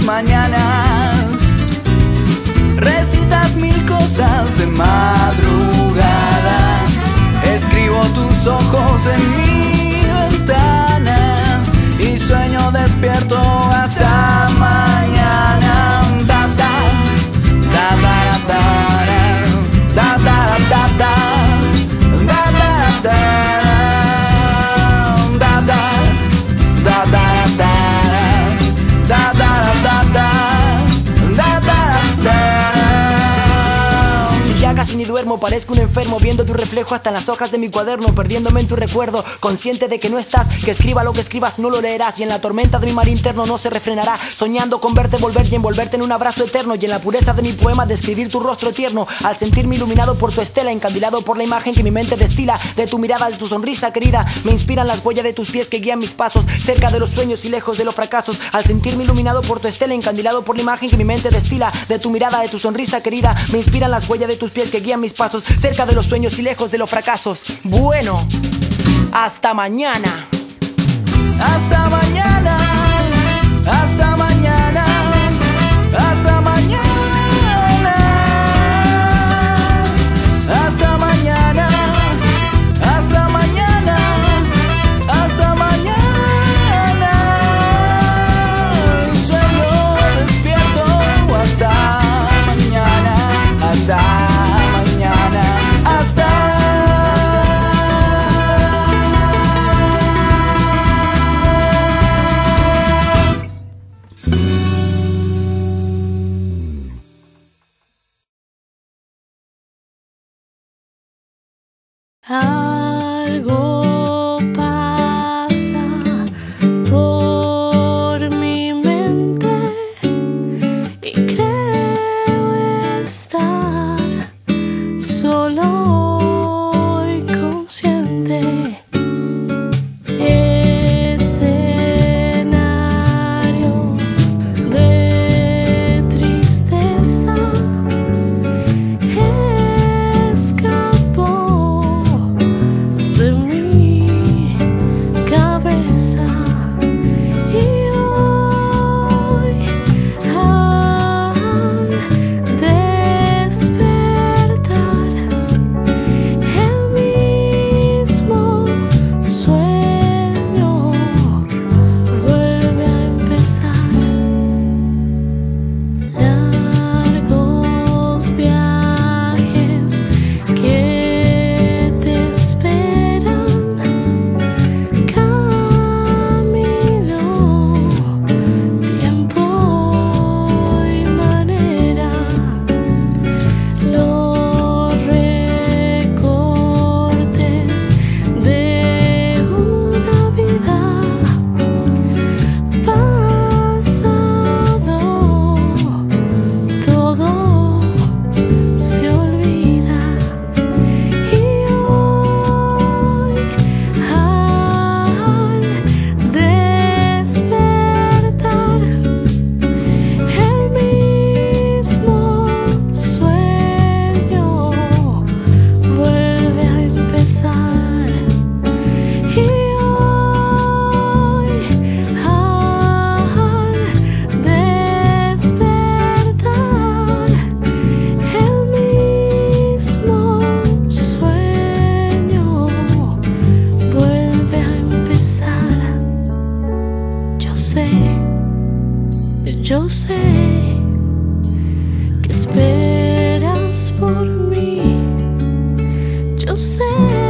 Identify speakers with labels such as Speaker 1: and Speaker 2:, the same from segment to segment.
Speaker 1: mañanas. Recitas mil cosas de madrugada. Escribo tus ojos en mi ventana y sueño despierto hasta mañana. Da da da da da da da da da da da da da da da. Ya casi ni duermo, parezco un enfermo, viendo tu reflejo hasta en las hojas de mi cuaderno, perdiéndome en tu recuerdo, consciente de que no estás, que escriba lo que escribas no lo leerás, y en la tormenta de mi mar interno no se refrenará, soñando con verte volver y envolverte en un abrazo eterno, y en la pureza de mi poema describir tu rostro tierno, al sentirme iluminado por tu estela, encandilado por la imagen que mi mente destila, de tu mirada, de tu sonrisa querida, me inspiran las huellas de tus pies que guían mis pasos, cerca de los sueños y lejos de los fracasos, al sentirme iluminado por tu estela, encandilado por la imagen que mi mente destila, de tu mirada, de tu sonrisa querida, me inspiran las huellas de tus pies que guían mis pasos, cerca de los sueños y lejos de los fracasos. Bueno, hasta mañana. Hasta mañana. Hasta mañana. Hasta mañana. Hasta mañana. Hasta mañana. Hasta mañana. Sueño despierto hasta mañana. Hasta mañana, hasta.
Speaker 2: Algo pasa por mi mente y creo estar solo y consciente. Escenario de tristeza escapó de mi cabeza y hoy al despertar el mismo sueño vuelve a empezar. Largos viajes que te esperan, camino, tiempo y manera, los recortes de una vida pasado, todo se olvida y hoy al despertar el mismo sueño vuelve a empezar y hoy al despertar el mismo sueño vuelve a empezar. Yo sé que esperas por mí. Yo sé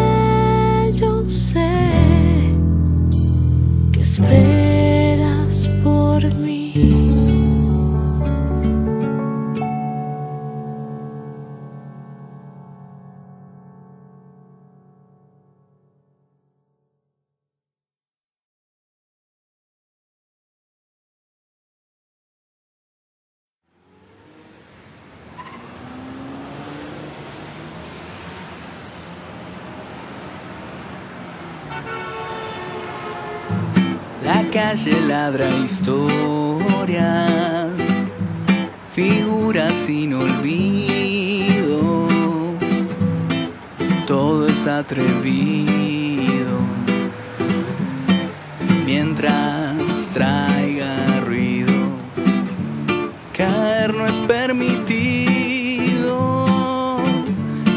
Speaker 2: que esperas por mí.
Speaker 1: La calle ladra historias, figuras sin olvido. Todo es atrevido mientras traiga ruido.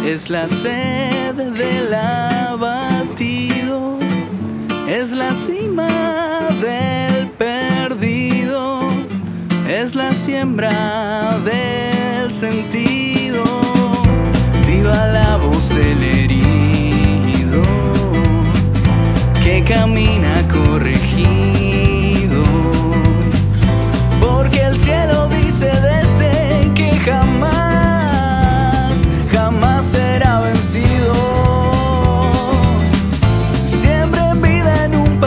Speaker 3: es la sed del abatido, es la cima del perdido, es la siembra del sentido. Viva la voz del herido que camina corregido, porque el cielo dice desde que jamás, jamás será vencido. Siembren vida en un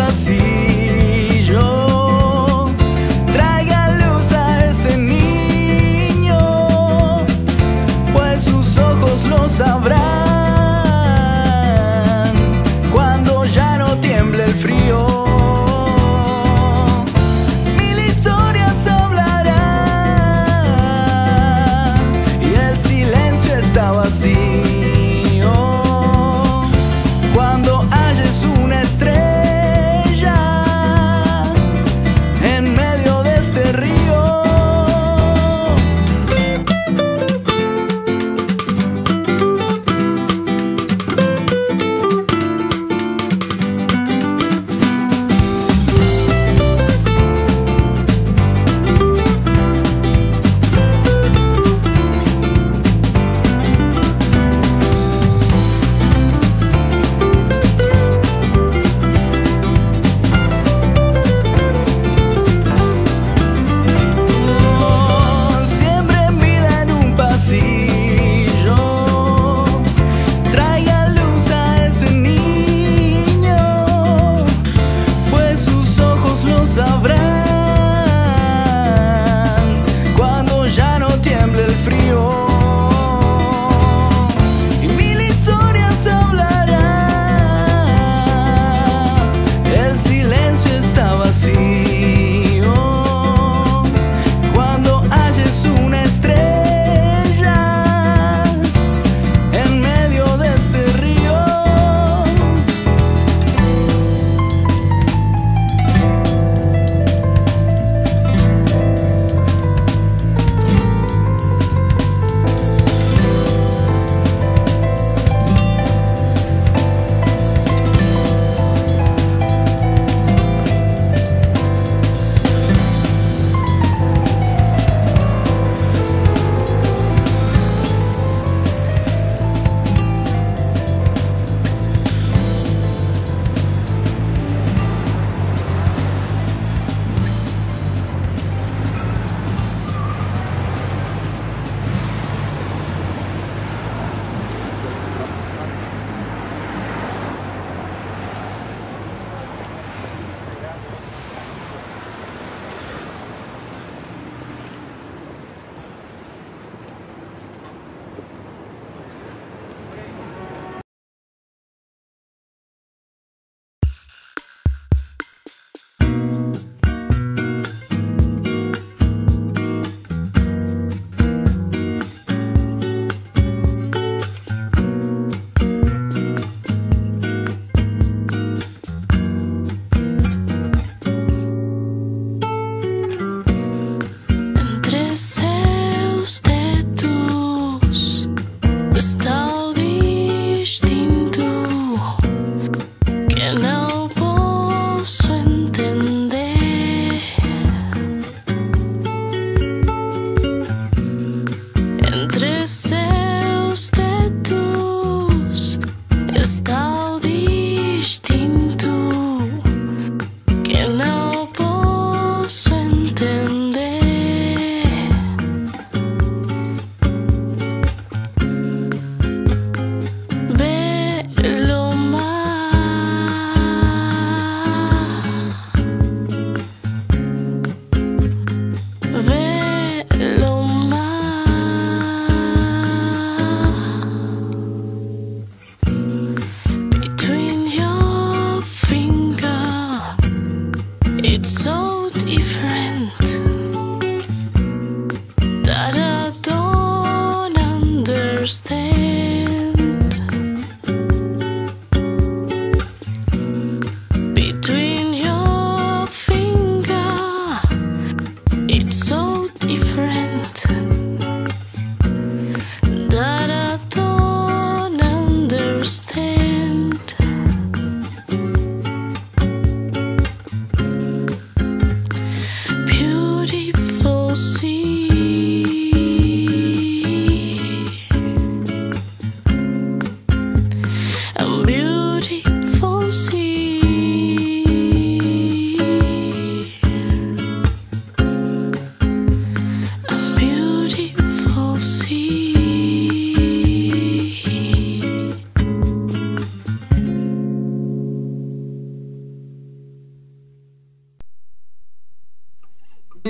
Speaker 3: pasillo, traigan luz a este niño, pues sus ojos lo sabrán cuando ya no tiemble el frío. Mil historias hablarán y el silencio está vacío. Cuando halles una estrella en medio de este río.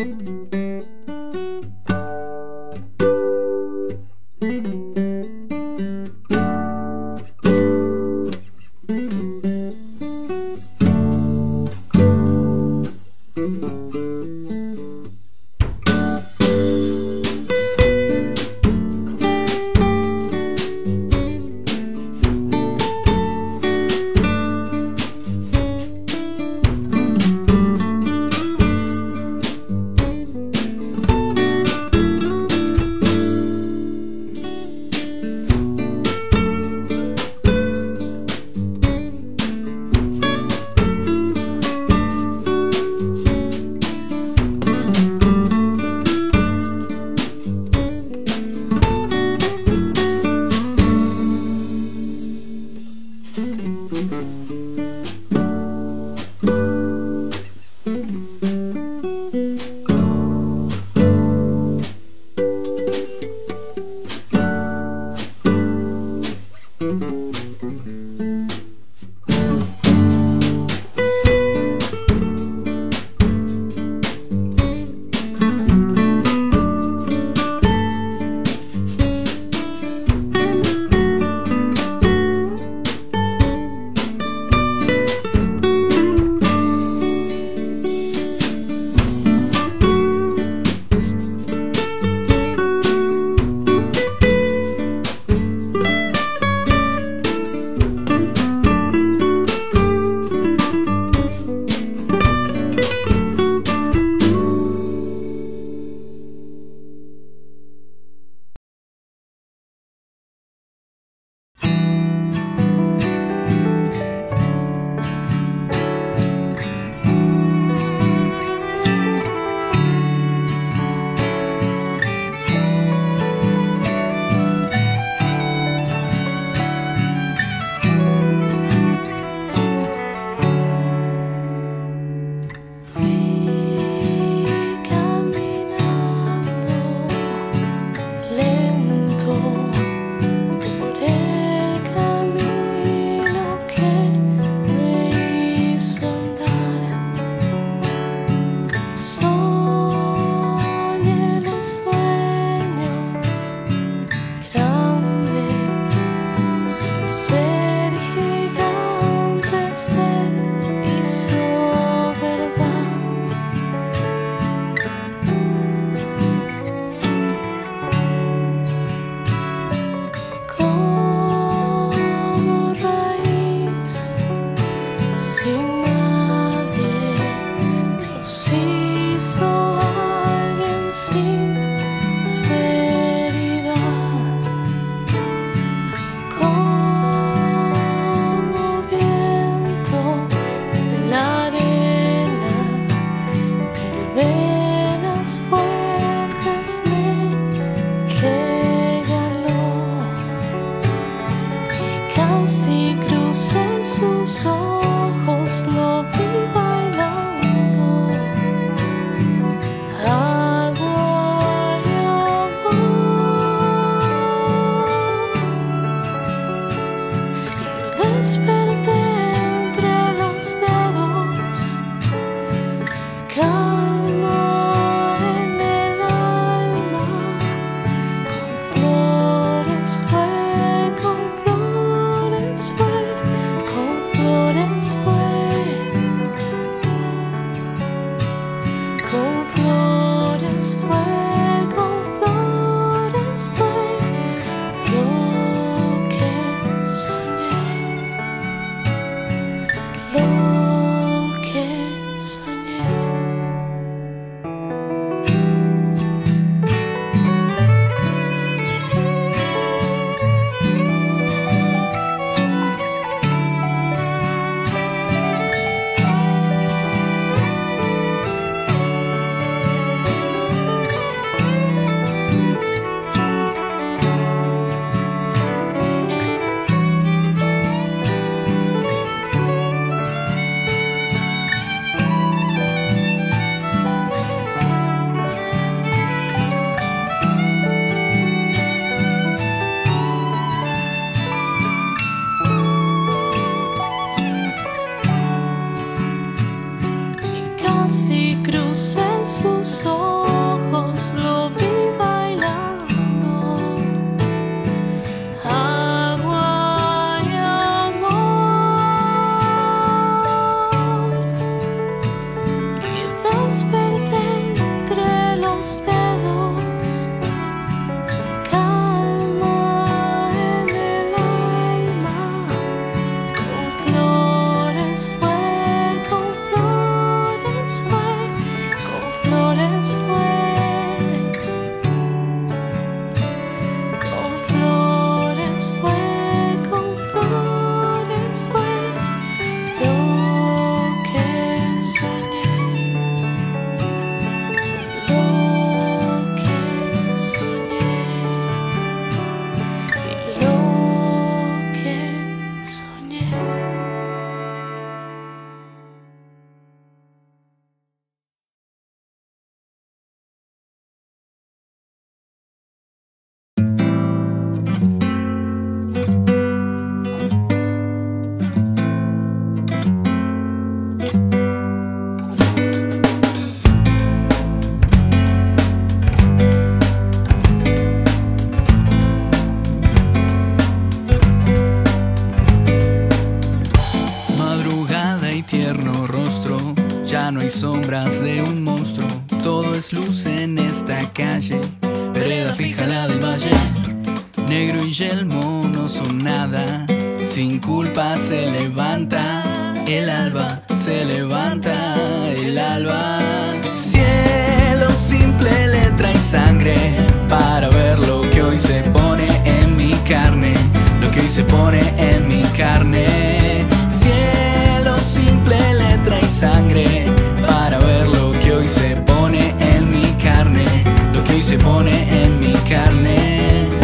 Speaker 2: Flores
Speaker 3: no hay sombras de un monstruo, todo es luz en esta calle. Vereda fija la del valle, negro y yelmo no son nada. Sin culpa se levanta el alba, se levanta el alba. Cielo simple, letra y sangre, para ver lo que hoy se pone en mi carne, lo que hoy se pone en mi carne. Cielo simple, letra y sangre, para ver lo que hoy se pone en mi carne, lo que hoy se pone en mi carne.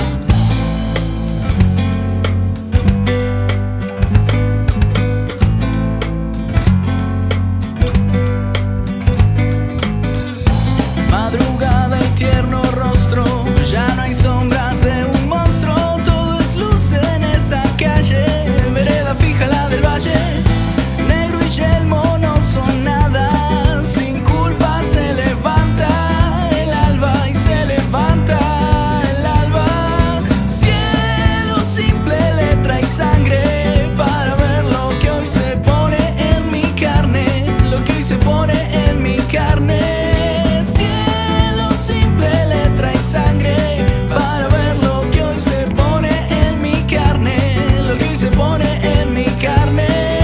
Speaker 3: Tierno rostro, ya no hay sombras de un monstruo, todo es luz en esta calle. Vereda fija la del valle, negro y yelmo no son nada. Sin culpa se levanta el alba y se levanta el alba. Cielo simple, letra y sangre, para ver lo que hoy se pone en mi carne, lo que hoy se pone en mi carne. Sangre, para ver lo que hoy se pone en mi carne, lo que hoy se pone en mi carne.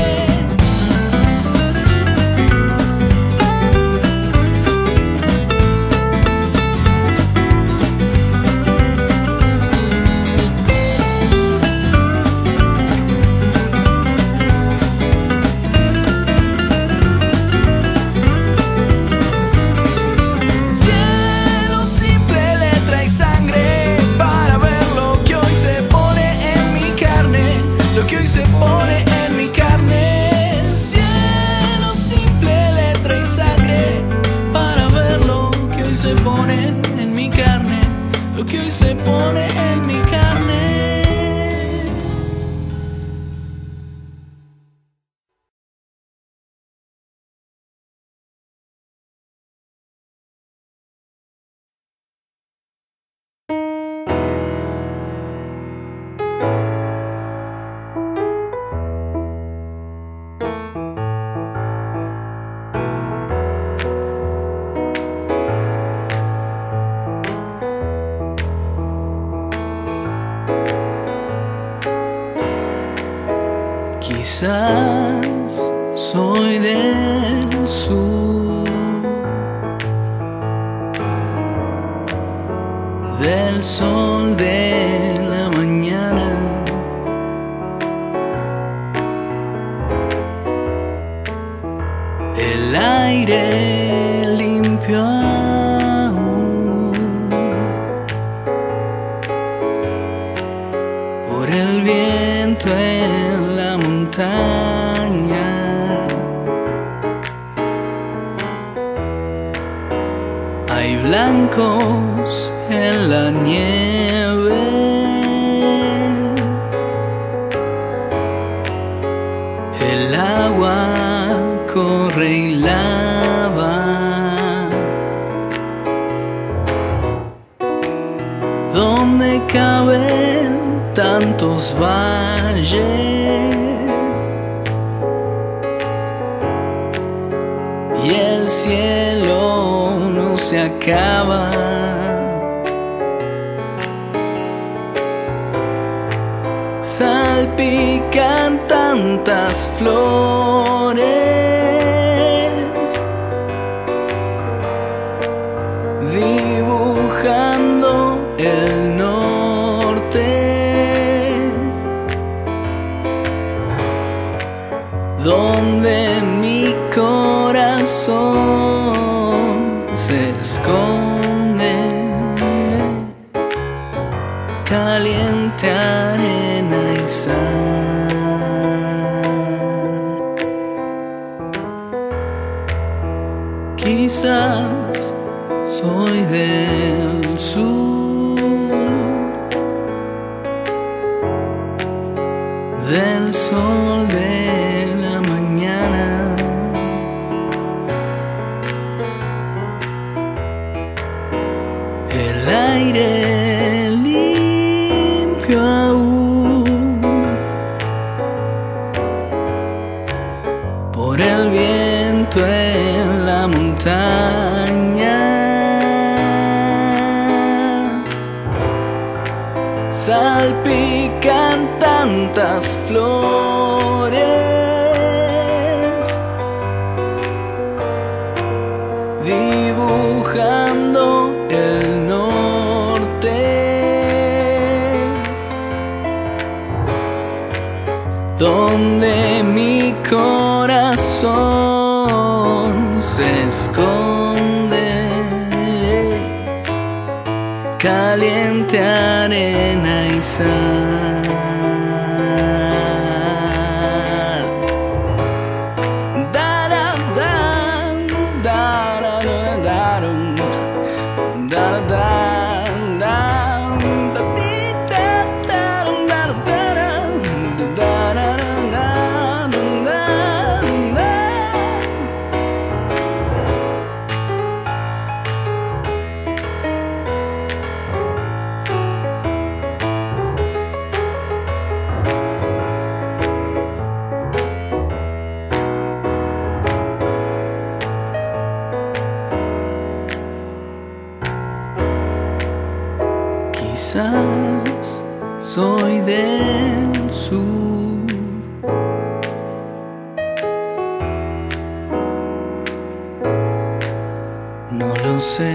Speaker 3: Lo que hoy se pone en mi carne, cielo simple, letra y sangre, para ver lo que hoy se pone en mi carne, lo que hoy se pone en mi carne. Quizás soy del sur, del sol de la mañana, el aire limpio aún, por el viento en la montaña. Hay blancos en la nieve, el agua corre y lava, donde caben tantos valles y el cielo no se acaba. Salpican tantas flores, dibujando el norte, donde mi corazón se esconde, caliente arena y sal. Quizás soy del sur, del sol de la mañana, el aire limpio aún, por el viento en montaña. Salpican tantas flores, dibujando el norte, donde mi corazón se esconde, caliente arena y sal. Quizás soy del sur, no lo sé.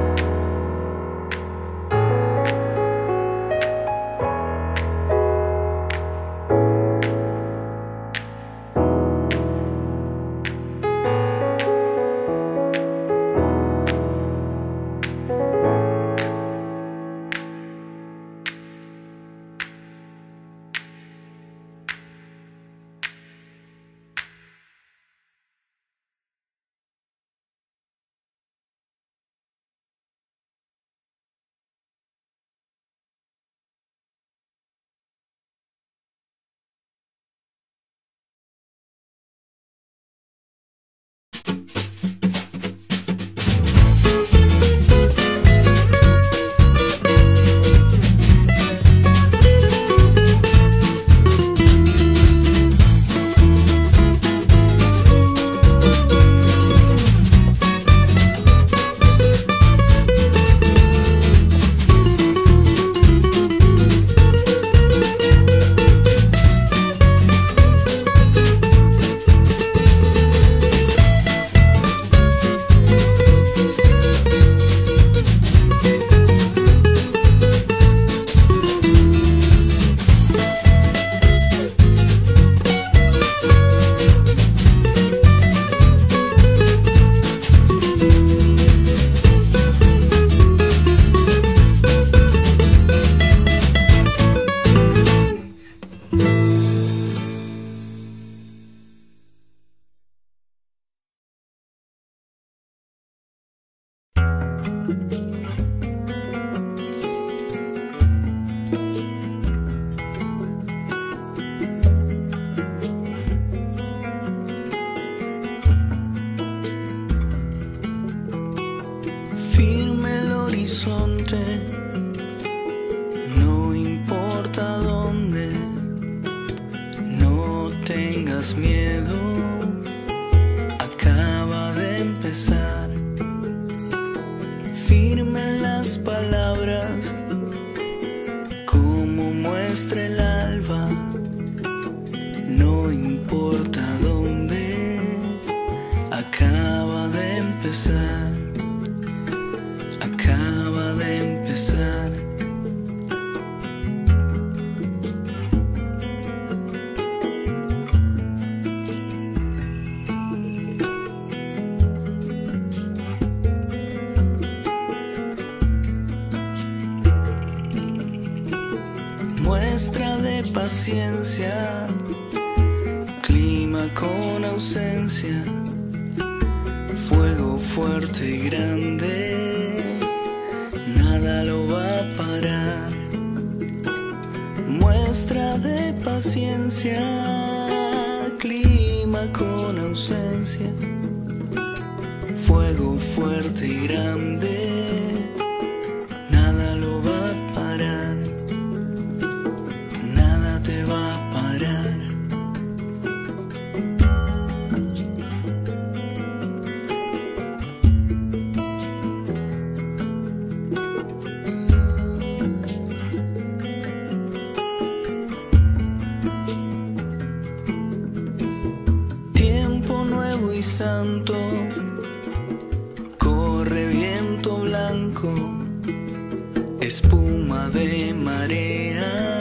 Speaker 3: No importa dónde, no tengas miedo, acaba de empezar. Firme en las palabras, como muestra el alba. No importa dónde, acaba de empezar. Acaba de empezar. Muestra de paciencia, clima con ausencia, fuego fuerte y grande, nada lo va a parar. Muestra de paciencia, clima con ausencia, fuego fuerte y grande, nada lo va a parar, nada te va a parar. santo, corre viento blanco, espuma de marea.